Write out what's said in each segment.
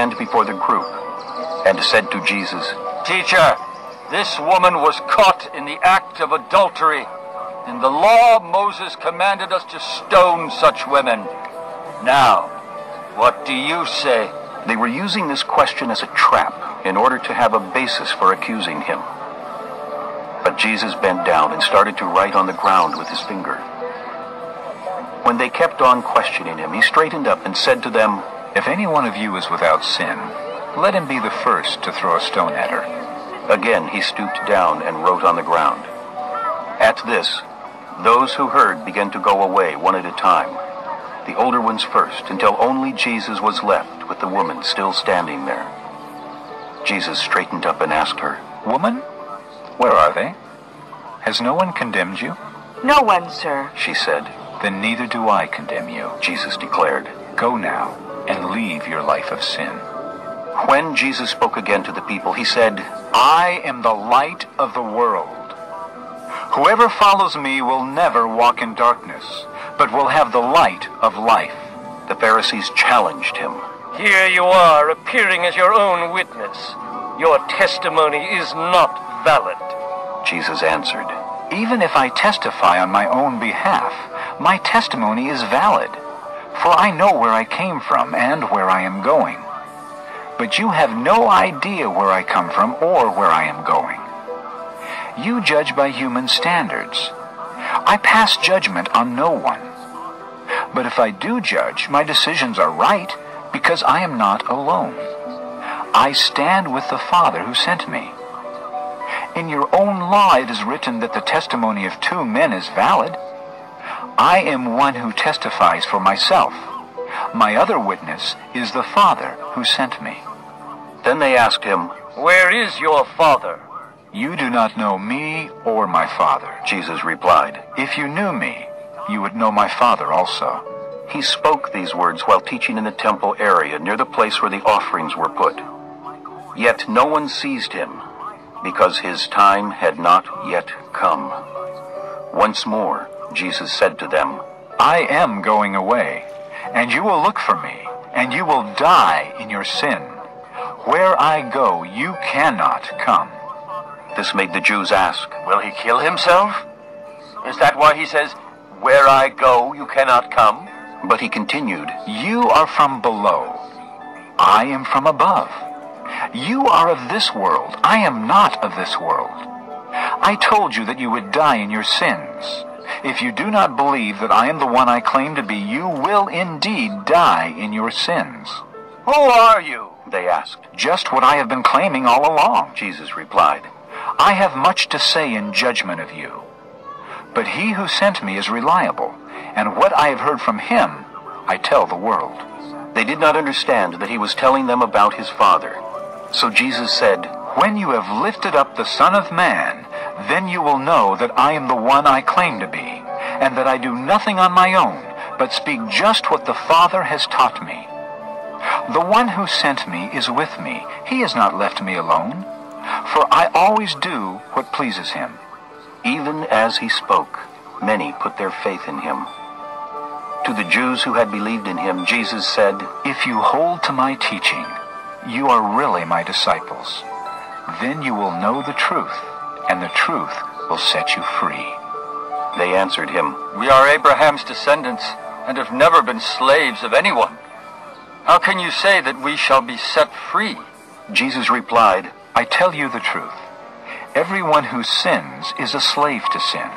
stand before the group and said to Jesus, "Teacher, this woman was caught in the act of adultery. In the law, Moses commanded us to stone such women. Now, what do you say?" They were using this question as a trap in order to have a basis for accusing him. But Jesus bent down and started to write on the ground with his finger. When they kept on questioning him, he straightened up and said to them, "If any one of you is without sin, let him be the first to throw a stone at her." Again he stooped down and wrote on the ground. At this, those who heard began to go away one at a time, the older ones first, until only Jesus was left with the woman still standing there. Jesus straightened up and asked her, "Woman, where are they? Has no one condemned you?" "No one, sir," she said. "Then neither do I condemn you," Jesus declared. "Go now and leave your life of sin." When Jesus spoke again to the people, he said, "I am the light of the world. Whoever follows me will never walk in darkness, but will have the light of life." The Pharisees challenged him. "Here you are, appearing as your own witness. Your testimony is not valid." Jesus answered, "Even if I testify on my own behalf, my testimony is valid, for I know where I came from and where I am going. But you have no idea where I come from or where I am going. You judge by human standards. I pass judgment on no one. But if I do judge, my decisions are right because I am not alone. I stand with the Father who sent me. In your own law it is written that the testimony of two men is valid. I am one who testifies for myself. My other witness is the Father who sent me." Then they asked him, "Where is your Father?" "You do not know me or my Father." Jesus replied. "If you knew me, you would know my Father also." He spoke these words while teaching in the temple area near the place where the offerings were put. Yet no one seized him, because his time had not yet come. Once more, Jesus said to them, "I am going away, and you will look for me, and you will die in your sin. Where I go, you cannot come." This made the Jews ask, Will he kill himself? Is that why he says, "Where I go, you cannot come"? but he continued, "You are from below. I am from above. You are of this world. I am not of this world. I told you that you would die in your sins. If you do not believe that I am the one I claim to be, you will indeed die in your sins." Who are you? They asked. "Just what I have been claiming all along," Jesus replied. "I have much to say in judgment of you. But he who sent me is reliable, and what I have heard from him, I tell the world." They did not understand that he was telling them about his Father. So Jesus said, "When you have lifted up the Son of Man, then you will know that I am the one I claim to be, and that I do nothing on my own, but speak just what the Father has taught me. The one who sent me is with me. He has not left me alone, for I always do what pleases him." Even as he spoke, many put their faith in him. To the Jews who had believed in him, Jesus said, "If you hold to my teaching, you are really my disciples. Then you will know the truth, and the truth will set you free." They answered him, We are Abraham's descendants and have never been slaves of anyone. How can you say that we shall be set free? Jesus replied, "I tell you the truth. Everyone who sins is a slave to sin.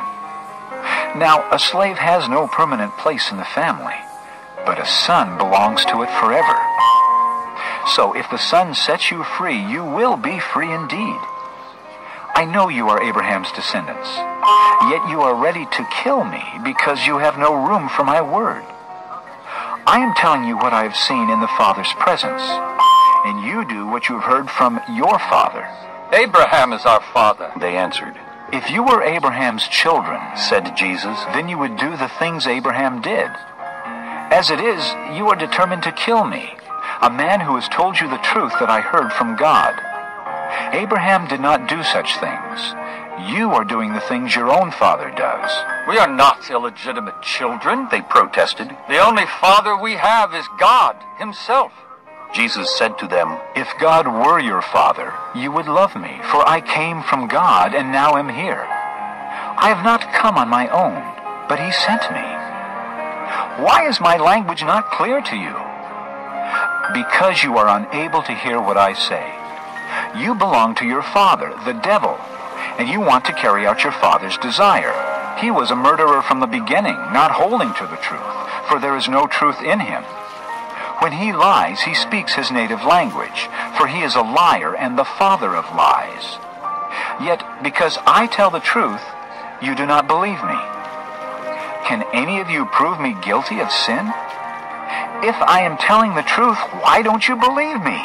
Now, a slave has no permanent place in the family, but a son belongs to it forever. So if the Son sets you free, you will be free indeed. I know you are Abraham's descendants, yet you are ready to kill me because you have no room for my word. I am telling you what I have seen in the Father's presence, and you do what you have heard from your father." Abraham is our father. They answered. "If you were Abraham's children," Said Jesus, "then you would do the things Abraham did. As it is, you are determined to kill me, a man who has told you the truth that I heard from God. Abraham did not do such things. You are doing the things your own father does." We are not illegitimate children. they protested. The only father we have is God himself. Jesus said to them, If God were your Father, you would love me, for I came from God and now am here. I have not come on my own, but he sent me. Why is my language not clear to you? Because you are unable to hear what I say. You belong to your father, the devil, and you want to carry out your father's desire. He was a murderer from the beginning, not holding to the truth, for there is no truth in him. When he lies, he speaks his native language, for he is a liar and the father of lies. Yet, because I tell the truth, you do not believe me. Can any of you prove me guilty of sin? If I am telling the truth, why don't you believe me?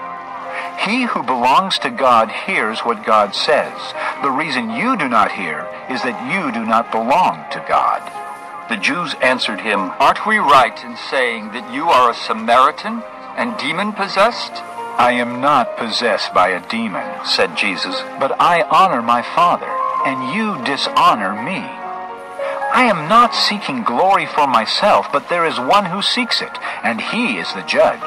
He who belongs to God hears what God says. The reason you do not hear is that you do not belong to God. The Jews answered him, Aren't we right in saying that you are a Samaritan and demon-possessed? I am not possessed by a demon, said Jesus. but I honor my Father, and you dishonor me. I am not seeking glory for myself, but there is one who seeks it, and he is the judge.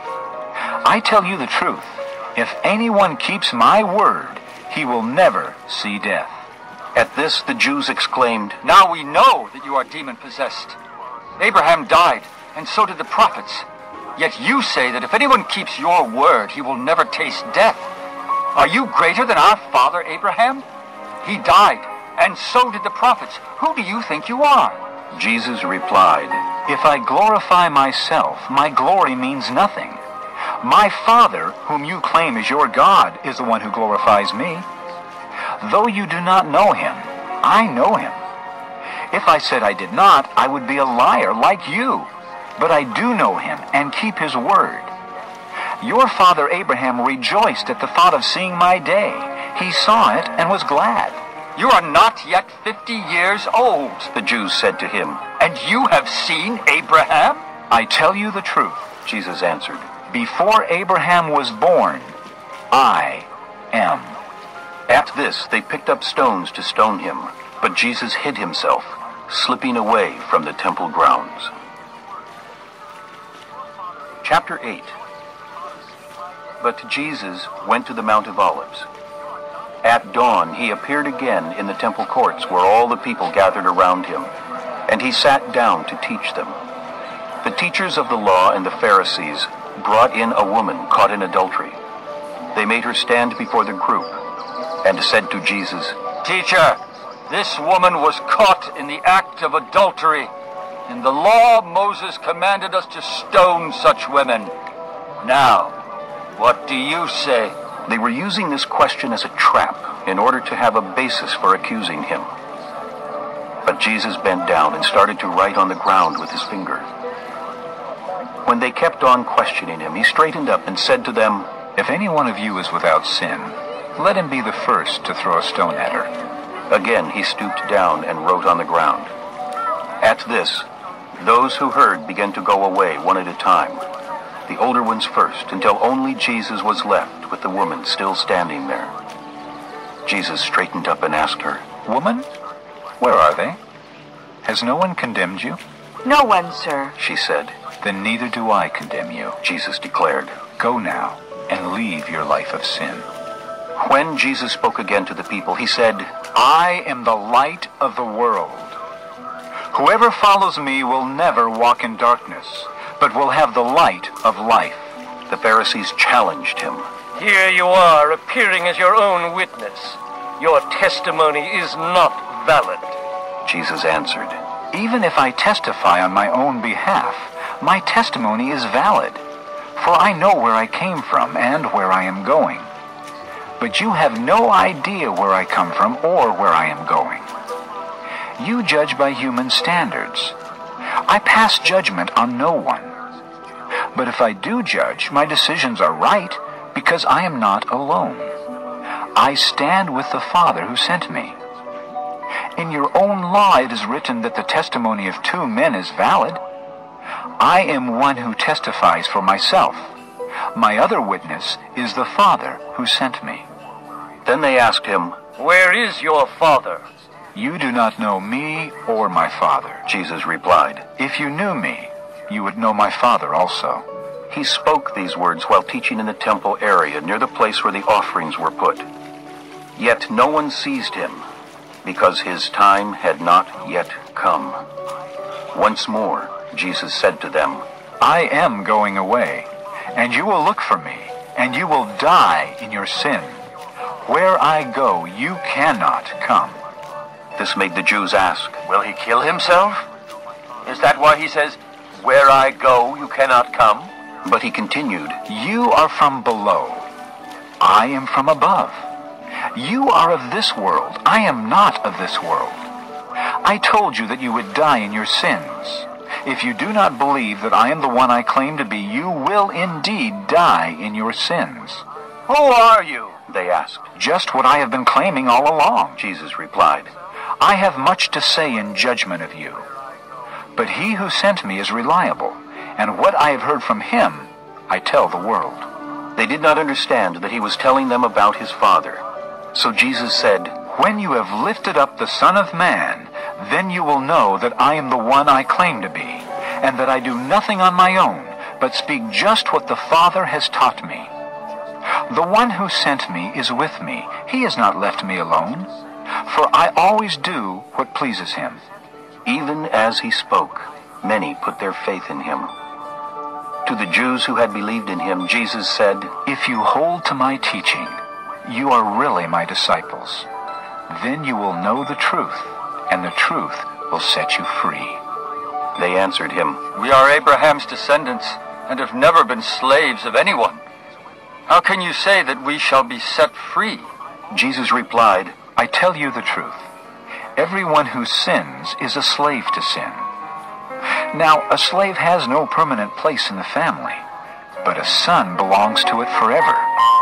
I tell you the truth. If anyone keeps my word, he will never see death. At this the Jews exclaimed, Now we know that you are demon-possessed. Abraham died, and so did the prophets. Yet you say that if anyone keeps your word, he will never taste death. Are you greater than our father Abraham? He died, and so did the prophets. Who do you think you are? Jesus replied, If I glorify myself, my glory means nothing. My Father, whom you claim is your God, is the one who glorifies me. Though you do not know him, I know him. If I said I did not, I would be a liar like you. But I do know him and keep his word. Your father Abraham rejoiced at the thought of seeing my day. He saw it and was glad. You are not yet 50 years old, the Jews said to him. and you have seen Abraham? I tell you the truth. Jesus answered, Before Abraham was born, I am. At this they picked up stones to stone him, but Jesus hid himself, slipping away from the temple grounds. Chapter 8. But Jesus went to the Mount of Olives. At dawn he appeared again in the temple courts where all the people gathered around him, and he sat down to teach them. The teachers of the law and the Pharisees brought in a woman caught in adultery. They made her stand before the group and said to Jesus, Teacher, this woman was caught in the act of adultery. In the law, Moses commanded us to stone such women. Now, what do you say? They were using this question as a trap in order to have a basis for accusing him. But Jesus bent down and started to write on the ground with his finger. When they kept on questioning him, he straightened up and said to them, If any one of you is without sin, let him be the first to throw a stone at her. Again he stooped down and wrote on the ground. At this, those who heard began to go away one at a time, the older ones first, until only Jesus was left with the woman still standing there. Jesus straightened up and asked her, Woman, where are they? Has no one condemned you? No one, sir. She said. Then neither do I condemn you. Jesus declared. Go now and leave your life of sin. When Jesus spoke again to the people, he said, I am the light of the world. Whoever follows me will never walk in darkness, but will have the light of life. The Pharisees challenged him. Here you are, appearing as your own witness. Your testimony is not valid. Jesus answered, Even if I testify on my own behalf, my testimony is valid, for I know where I came from and where I am going. But you have no idea where I come from or where I am going. You judge by human standards. I pass judgment on no one. But if I do judge, my decisions are right, because I am not alone. I stand with the Father who sent me. In your own law it is written that the testimony of two men is valid. I am one who testifies for myself. My other witness is the Father who sent me. Then they asked him, Where is your father? You do not know me or my Father. Jesus replied, If you knew me, you would know my Father also. He spoke these words while teaching in the temple area near the place where the offerings were put. Yet no one seized him, because his time had not yet come. Once more, Jesus said to them, I am going away, and you will look for me, and you will die in your sin. Where I go, you cannot come. This made the Jews ask, Will he kill himself? Is that why he says, Where I go, you cannot come? But he continued, You are from below. I am from above. You are of this world. I am not of this world. I told you that you would die in your sins. If you do not believe that I am the one I claim to be, you will indeed die in your sins. Who are you? They asked. Just what I have been claiming all along, Jesus replied. I have much to say in judgment of you. But he who sent me is reliable, and what I have heard from him, I tell the world. They did not understand that he was telling them about his Father. So Jesus said, When you have lifted up the Son of Man, then you will know that I am the one I claim to be, and that I do nothing on my own, but speak just what the Father has taught me. The one who sent me is with me. He has not left me alone, for I always do what pleases him. Even as he spoke, many put their faith in him. To the Jews who had believed in him, Jesus said, If you hold to my teaching, you are really my disciples. Then you will know the truth, and the truth will set you free. They answered him, We are Abraham's descendants, and have never been slaves of anyone. How can you say that we shall be set free? Jesus replied, I tell you the truth. Everyone who sins is a slave to sin. Now, a slave has no permanent place in the family, but a son belongs to it forever.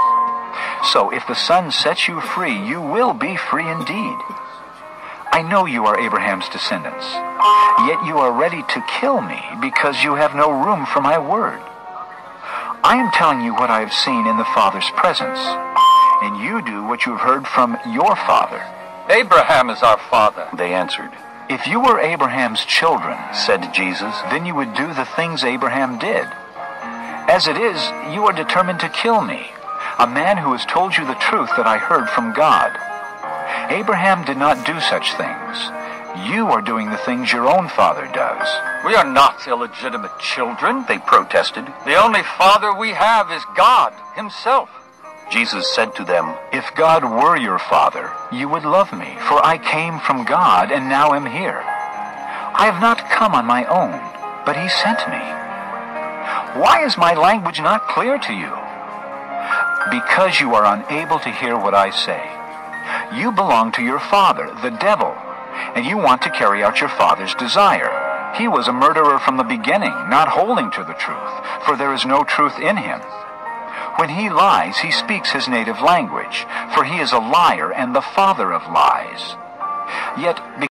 So if the Son sets you free, you will be free indeed. I know you are Abraham's descendants, yet you are ready to kill me because you have no room for my word. I am telling you what I have seen in the Father's presence, and you do what you have heard from your father. Abraham is our father. They answered. If you were Abraham's children, Said Jesus, then you would do the things Abraham did. As it is, you are determined to kill me, a man who has told you the truth that I heard from God. Abraham did not do such things. You are doing the things your own father does. We are not illegitimate children. they protested. The only father we have is God himself. Jesus said to them, If God were your father, you would love me, for I came from God and now am here. I have not come on my own, but he sent me. Why is my language not clear to you? Because you are unable to hear what I say. You belong to your father, the devil, and you want to carry out your father's desire. He was a murderer from the beginning, not holding to the truth, for there is no truth in him. When he lies, he speaks his native language, for he is a liar and the father of lies. Yet